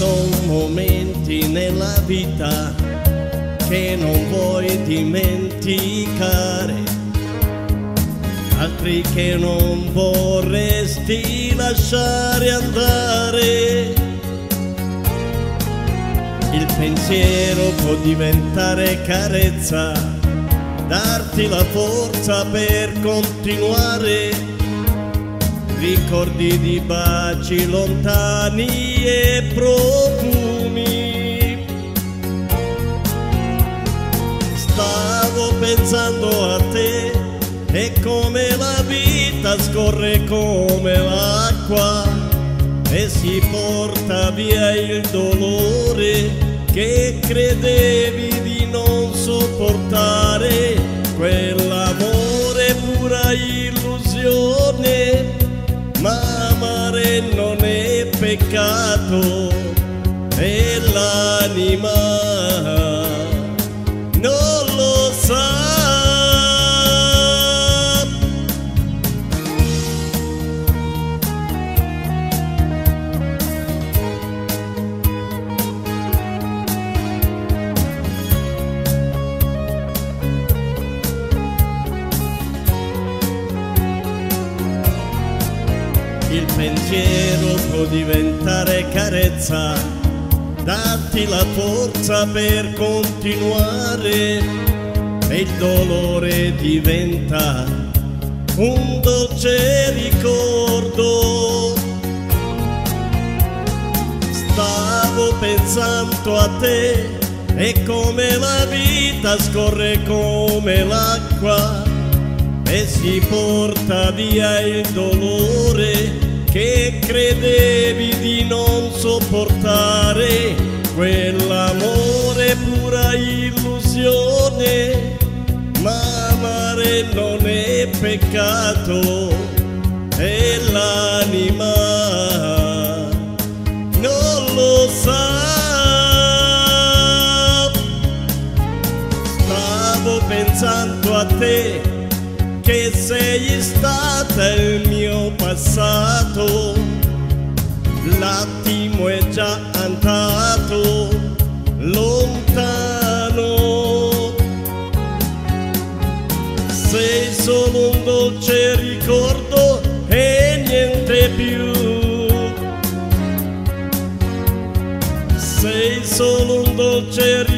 sono momenti nella vita che non vuoi dimenticare, altri che non vorresti lasciare andare. Il pensiero può diventare carezza, darti la forza per continuare. Ricordi di baci lontani e profumi. Stavo pensando a te e come la vita scorre come l'acqua e si porta via il dolore che credevi di non sopportare. Quell'amore pura illusione, ma amare non è peccato e l'anima non lo sa. Il pensiero può diventare carezza, darti la forza per continuare e il dolore diventa un dolce ricordo. Stavo pensando a te e come la vita scorre come l'acqua e si porta via il dolore che credevi di non sopportare. Quell'amore pura illusione, ma amare non è peccato e l'anima non lo sa. Stavo pensando a te che sei stata il mio passato, l'attimo è già andato lontano. Sei solo un dolce ricordo e niente più. Sei solo un dolce ricordo